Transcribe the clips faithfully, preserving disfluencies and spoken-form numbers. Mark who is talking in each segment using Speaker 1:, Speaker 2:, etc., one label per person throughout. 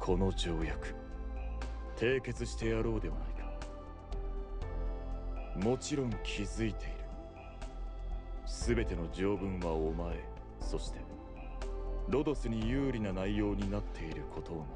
Speaker 1: この条約締結してやろうではないか。もちろん気づいている。全ての条文はお前、そしてロドスに有利な内容になっていることをな。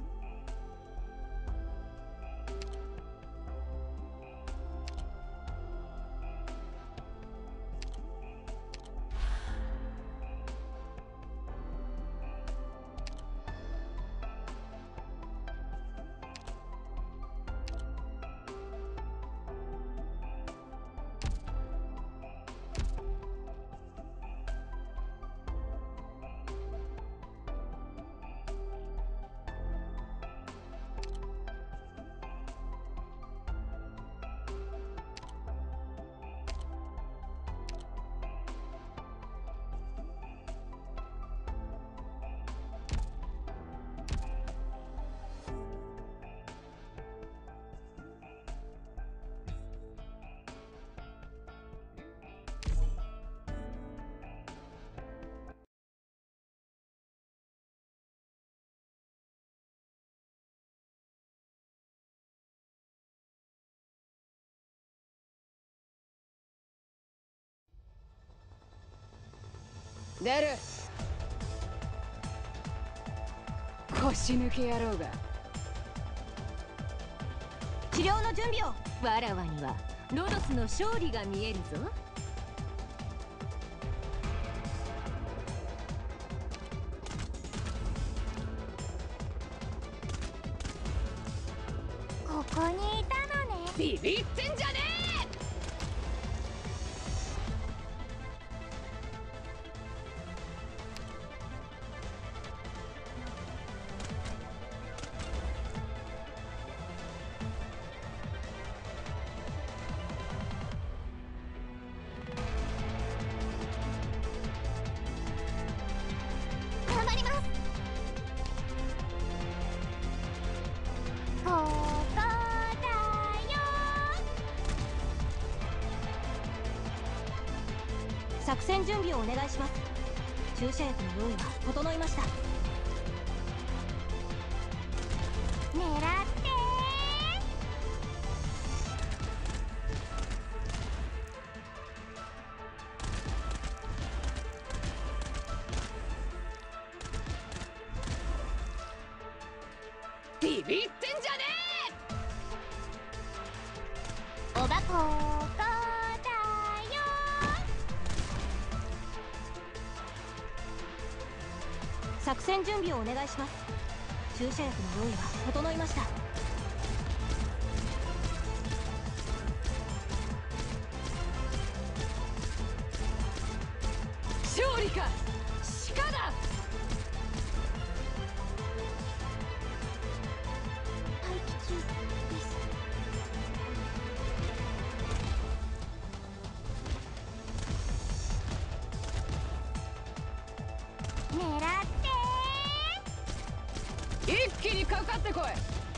Speaker 2: 出る。腰抜け野郎が。
Speaker 3: 治療の準備を。わらわにはロドスの勝利が見えるぞ。
Speaker 4: ここにいたのね。
Speaker 2: ビビってんじゃねえ。
Speaker 4: 頑張ります。ここだよ。
Speaker 3: 作戦準備をお願いします。注射薬の用意は整いました。
Speaker 4: 狙って
Speaker 2: ビビってんじゃね
Speaker 4: おばここだよ。
Speaker 3: 作戦準備をお願いします。注射薬の用意は整いました。
Speaker 2: え。勝利か鹿だ。
Speaker 4: 待機中です。狙って
Speaker 2: 一気にかかってこい。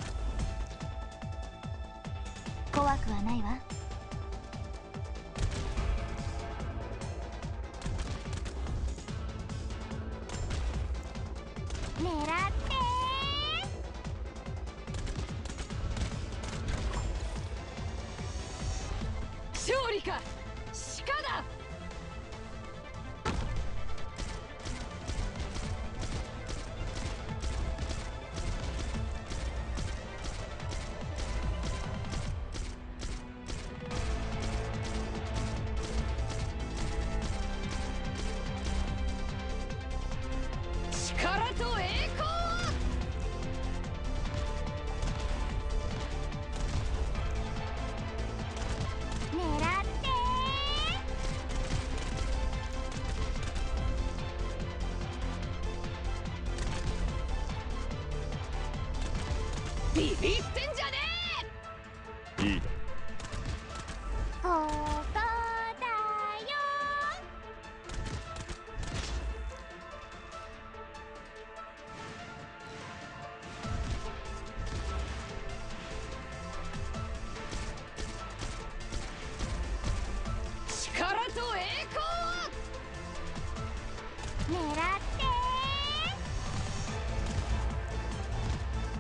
Speaker 4: 怖くはないわ。狙って
Speaker 2: 勝利か鹿だ。力と栄光を。
Speaker 4: 狙って
Speaker 2: ビビってんじゃね
Speaker 1: いいだ。
Speaker 4: ここだよ。
Speaker 2: 力と栄光を。
Speaker 4: 狙って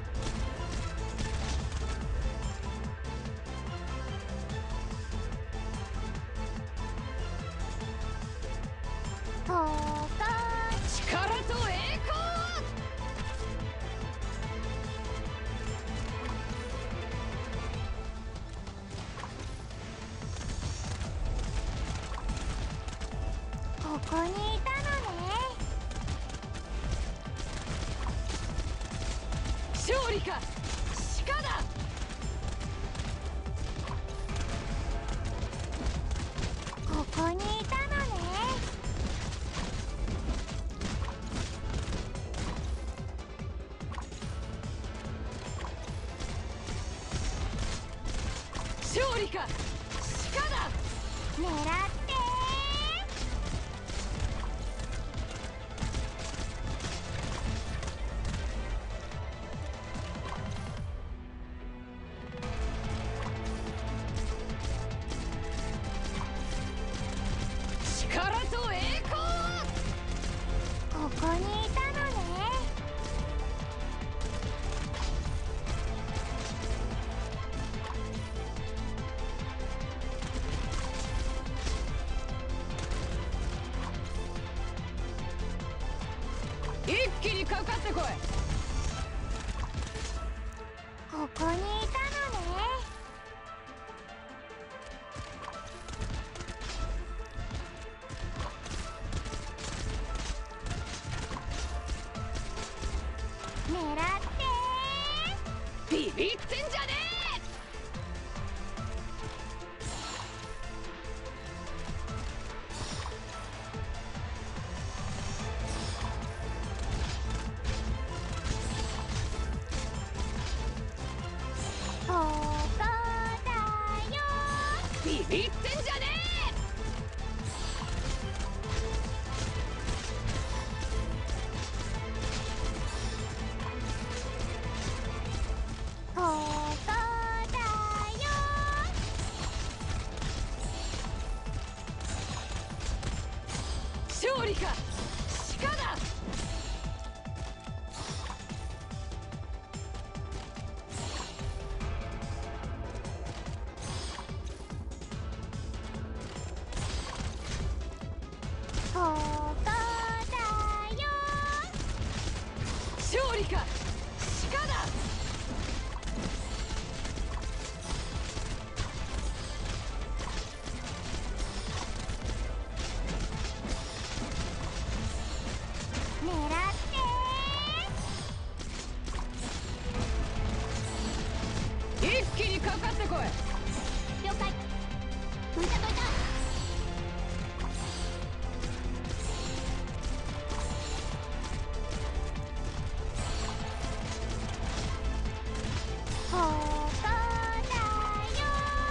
Speaker 4: ここ
Speaker 2: 力と栄光を。
Speaker 4: ここにいたのね。
Speaker 2: 勝利か鹿だ。
Speaker 4: ここにいたのね。
Speaker 2: 勝利か鹿だ。
Speaker 4: 狙って
Speaker 2: 力と栄光を。
Speaker 4: ここにいたのね。
Speaker 2: 一気にかかってこい。
Speaker 4: ここにいたのね。狙って
Speaker 2: ビビってんじゃね
Speaker 4: ここだよ。
Speaker 2: え。ビビってんじゃね
Speaker 4: ここだよ。
Speaker 2: え。勝利か鹿だ。
Speaker 4: ここだよ。
Speaker 2: 勝利か鹿だ。
Speaker 4: 狙って
Speaker 2: 一気にかかってこい。
Speaker 4: 了解。どいたどいた。ここだよ。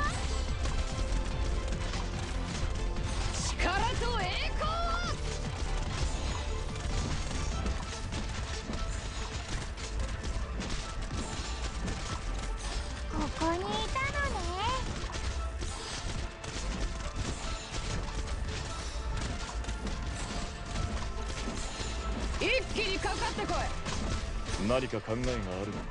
Speaker 2: 力と栄光を。
Speaker 4: ここにいたのね。
Speaker 2: 一気にかかってこい。
Speaker 1: 何か考えがあるのか。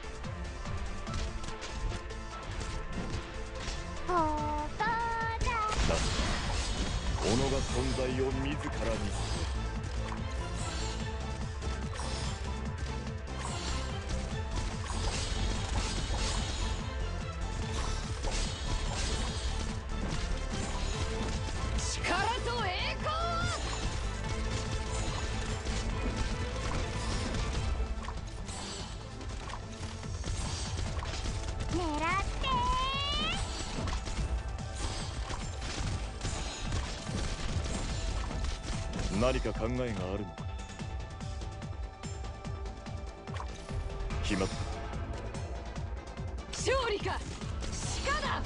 Speaker 4: ここだ。
Speaker 1: だ己が存在を自らに
Speaker 2: 力と栄光を。
Speaker 4: 狙って
Speaker 1: 何か考えがあるのか。決まった。
Speaker 2: 勝利か鹿だ。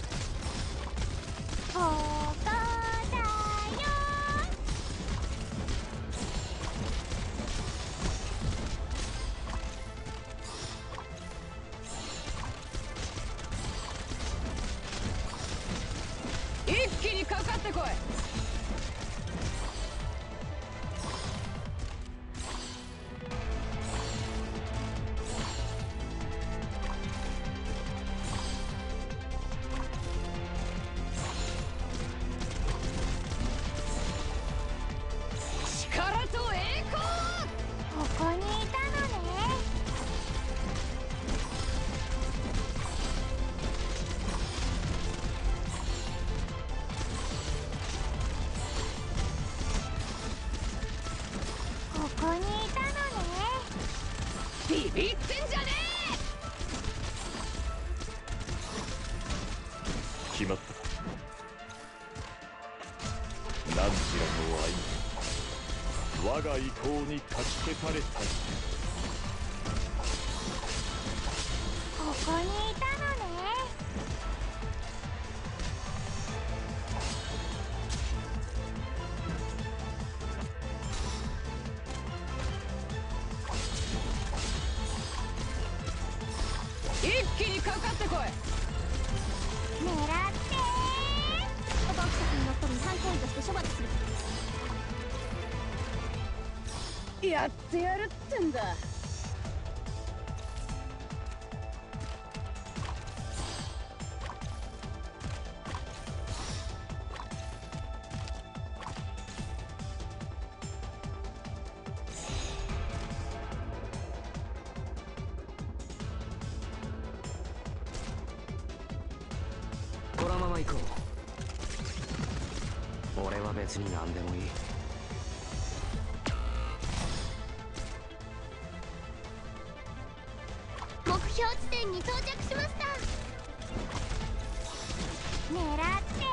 Speaker 4: ここだよ。
Speaker 2: 一気にかかってこい。
Speaker 4: こにいたのね。
Speaker 2: ビビってんじゃね
Speaker 1: 決まった。何時らの愛我が意向にかき消されたり。
Speaker 4: ここにいたのね。
Speaker 2: え、一気にかかってこい。
Speaker 4: 狙ってー。バクサ君の人に違反行為として処罰する。
Speaker 2: やってやるってんだ。
Speaker 5: このまま行こう。俺は別に何でもいい。
Speaker 4: 目標地点に到着しました。狙ってー。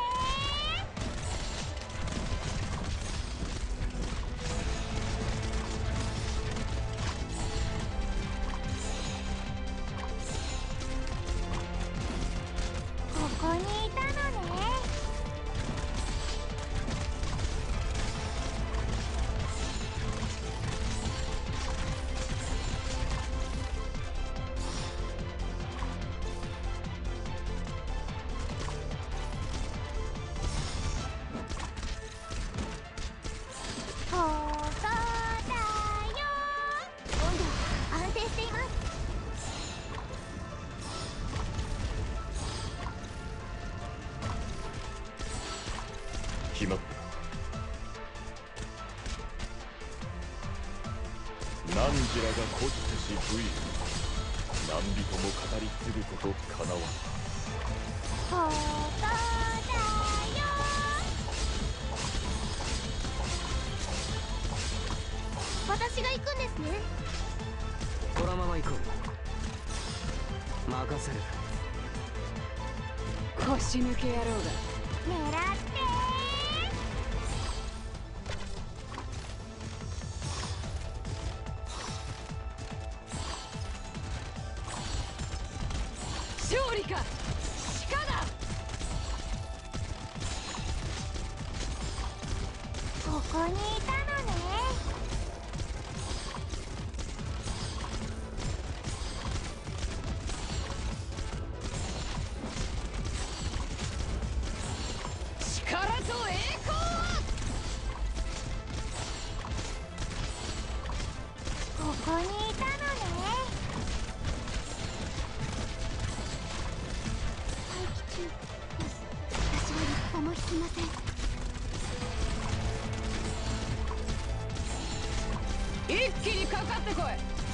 Speaker 4: ここにいたのね。ここだよ。温度安定しています。
Speaker 1: 決まった。何時らがこってし不意。何人も語り継ぐことかなわん。
Speaker 4: ここだよ。私が行くんですね。
Speaker 5: このまま行こう。任せる。
Speaker 2: 腰抜け野郎だ。
Speaker 4: 狙って
Speaker 2: 勝利か鹿だ。
Speaker 4: ここにいたのね。
Speaker 2: 力と栄光。
Speaker 4: ここにいたのね。待機中です。私は一歩も引きません。
Speaker 2: 一気にかかってこい。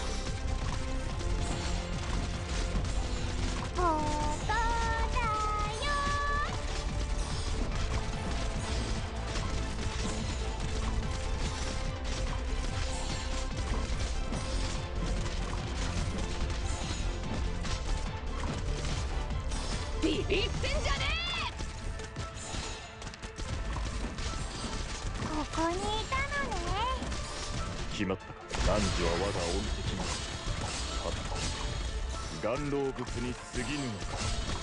Speaker 4: ここだよ。
Speaker 2: ビビってんじゃね
Speaker 4: ここにいたのね。
Speaker 1: 決まったか。汝は我が恩敵にはた岩老物に過ぎぬのか。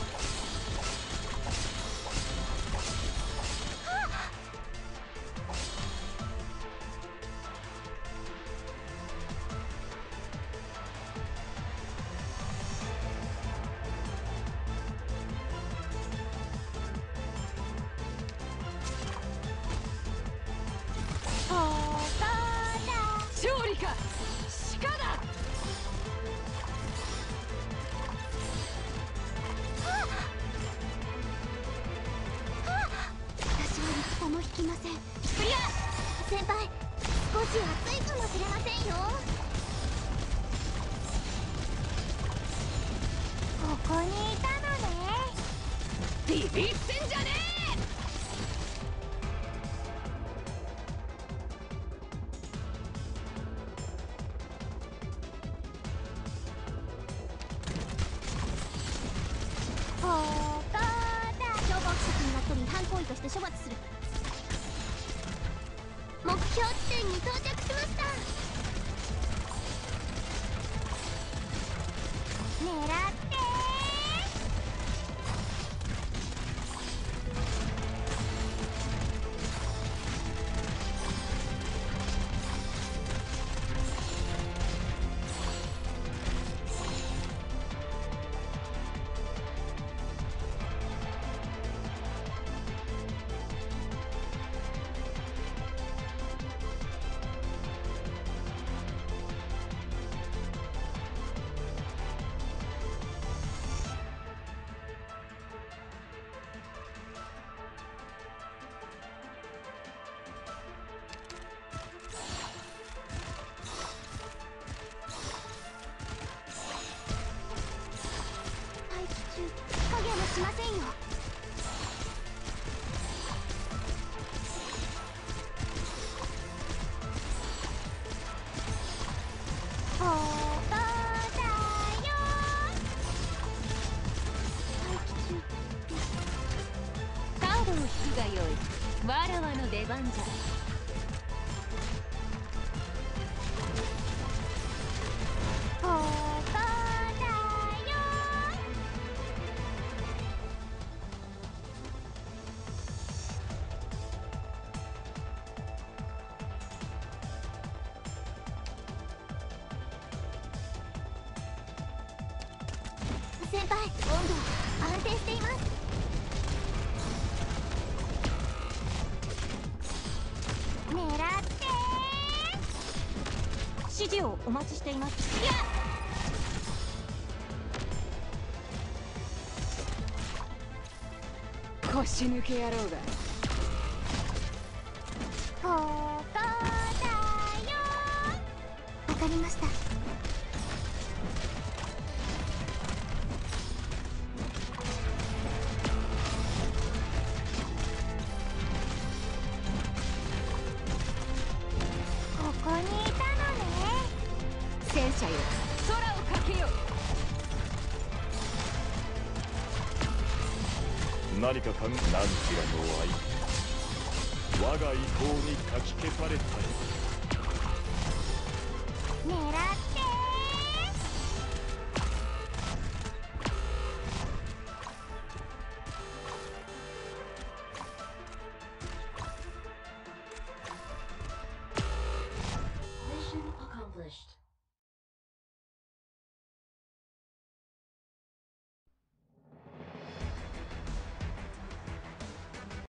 Speaker 4: ここだ。
Speaker 2: 勝利か鹿だ。
Speaker 4: 私は一歩も引きません。クリア。先輩、少し暑いかもしれませんよ。ここにいたのね。
Speaker 2: ビビってんじゃね
Speaker 4: ついに到着しました。狙って影もしませんよ。ここだよ。待機中。
Speaker 2: カードを引くがよい。わらわの出番じゃ。
Speaker 4: ここだよ。先輩、温度安定しています。狙って
Speaker 3: 指示をお待ちしています。
Speaker 2: いや腰抜け野郎が。
Speaker 4: ここだよ。わかりました。ここにいたのね。
Speaker 2: 戦車よ、空をかけよ。
Speaker 1: 何か考え、何ちらの愛、我が意向にかき消されたよ。
Speaker 4: 狙って